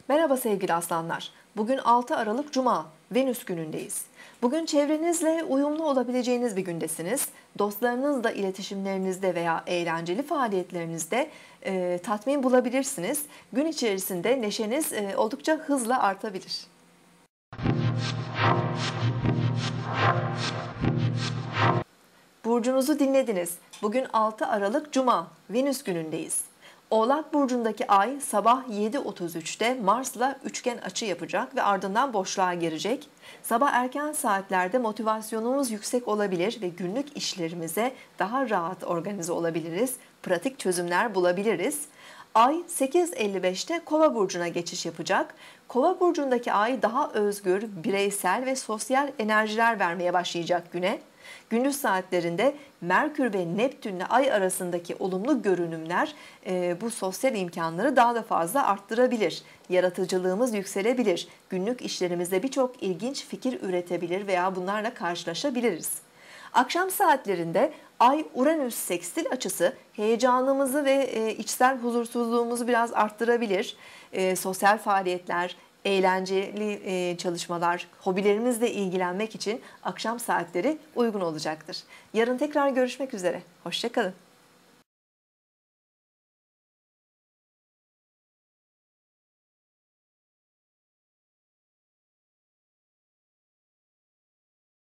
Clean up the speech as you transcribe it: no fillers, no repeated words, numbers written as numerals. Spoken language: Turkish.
Merhaba sevgili aslanlar. Bugün 6 Aralık Cuma, Venüs günündeyiz. Bugün çevrenizle uyumlu olabileceğiniz bir gündesiniz. Dostlarınızla iletişimlerinizde veya eğlenceli faaliyetlerinizde tatmin bulabilirsiniz. Gün içerisinde neşeniz oldukça hızla artabilir. Burcunuzu dinlediniz. Bugün 6 Aralık Cuma, Venüs günündeyiz. Oğlak burcundaki ay sabah 7.33'te Mars'la üçgen açı yapacak ve ardından boşluğa girecek. Sabah erken saatlerde motivasyonumuz yüksek olabilir ve günlük işlerimize daha rahat organize olabiliriz. Pratik çözümler bulabiliriz. Ay 8.55'te Kova burcuna geçiş yapacak. Kova burcundaki ay daha özgür, bireysel ve sosyal enerjiler vermeye başlayacak güne. Gündüz saatlerinde Merkür ve Neptünle Ay arasındaki olumlu görünümler bu sosyal imkanları daha da fazla arttırabilir. Yaratıcılığımız yükselebilir. Günlük işlerimizde birçok ilginç fikir üretebilir veya bunlarla karşılaşabiliriz. Akşam saatlerinde Ay-Uranüs sekstil açısı heyecanımızı ve içsel huzursuzluğumuzu biraz arttırabilir. Sosyal faaliyetler, eğlenceli çalışmalar, hobilerimizle ilgilenmek için akşam saatleri uygun olacaktır. Yarın tekrar görüşmek üzere. Hoşça kalın.